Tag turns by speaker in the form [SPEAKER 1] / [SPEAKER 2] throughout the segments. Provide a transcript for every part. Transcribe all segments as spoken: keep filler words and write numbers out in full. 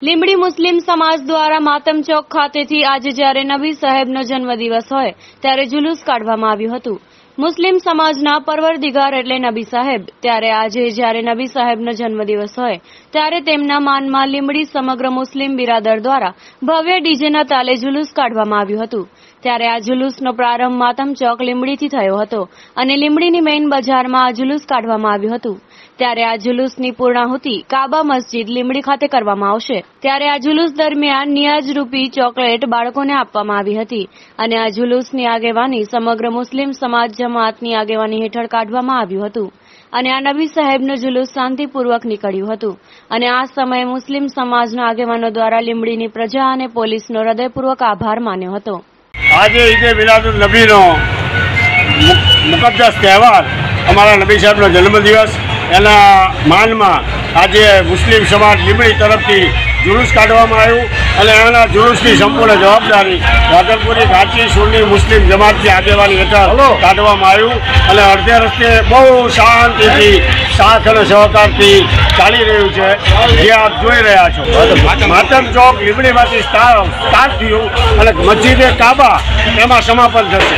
[SPEAKER 1] લીંબડી મુસ્લિમ સમાજ દ્વારા માતમ ચોક ખાતેથી આજે જ્યારે નબી સાહેબનો જન્મદિવસ હોય ત્યારે જુલુસ કાઢવામાં આવ્યું હતું. મુસ્લિમ સમાજના પરવરદિગાર એટલે નબી સાહેબ. ત્યારે આજે જ્યારે નબી સાહેબનો જન્મદિવસ હોય ત્યારે તેમના માનમાં લીંબડી સમગ્ર મુસ્લિમ બિરાદર દ્વારા ભવ્ય ડીજેના તાલે જુલુસ કાઢવામાં આવ્યું હતું. ત્યારે આ જુલુસનો પ્રારંભ માતમ ચોક લીંબડીથી થયો હતો અને લીંબડીની મેઇન બજારમાં આ જુલુસ કાઢવામાં આવ્યું હતું. ત્યારે આ જુલુસની પૂર્ણાહુતિ કાબા મસ્જિદ લીંબડી ખાતે કરવામાં આવશે. ત્યારે આ જુલુસ દરમિયાન નિયાજ રૂપી ચોકલેટ બાળકોને આપવામાં આવી હતી અને આ જુલુસની આગેવાની સમગ્ર મુસ્લિમ સમાજ જમાતની આગેવાની હેઠળ કાઢવામાં આવ્યું હતું અને આ નબી સાહેબનું જુલુસ શાંતિપૂર્વક નીકળ્યું હતું અને આ સમયે મુસ્લિમ સમાજના આગેવાનો દ્વારા લીંબડીની પ્રજા અને પોલીસનો હૃદયપૂર્વક આભાર માન્યો હતો.
[SPEAKER 2] આજે ઈદે મિલાદુન નબીનો મુકદ્દસ તહેવાર, અમારા નબી સાહેબનો જન્મદિવસ, એના માનમાં આજે મુસ્લિમ સમાજ લીંબડી તરફથી જુલુસ કાઢવામાં આવ્યું અને એના જુલુસની સંપૂર્ણ જવાબદારી રાધનપુરી ઘાટી સુન્ની મુસ્લિમ જમાતની આગેવાની હેઠળ કાઢવામાં આવ્યું અને અડધે રસ્તે બહુ શાંતિથી સાથ અને સહકારથી ચાલી રહ્યું છે, જે આપ જોઈ રહ્યા છો. માતમ ચોક લીંબડીમાંથી સ્ટાર્ટ થયું અને મસ્જિદે કાબા એમાં સમાપન થશે.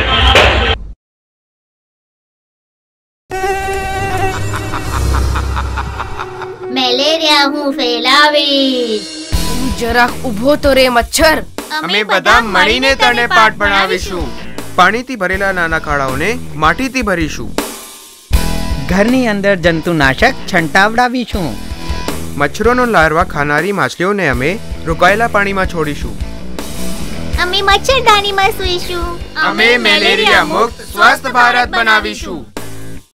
[SPEAKER 3] મેલેરિયા હું ફેલાવીશ.
[SPEAKER 4] જરાક ઊભો તો રે મચ્છર.
[SPEAKER 5] અમે બધા મળીને તને પાઠ ભણાવીશું. પાણીથી ભરેલા નાના ખાડાઓને માટીથી ભરીશું.
[SPEAKER 6] ઘરની અંદર જંતુનાશક છંટાવડાવીશું.
[SPEAKER 5] મચ્છરોનો લાર્વા ખાનારી માછલીઓને અમે રોકાયેલા પાણીમાં છોડીશું.
[SPEAKER 3] અમે મચ્છરદાનીમાં સૂઈશું.
[SPEAKER 5] અમે મેલેરિયા મુક્ત સ્વસ્થ ભારત બનાવીશું.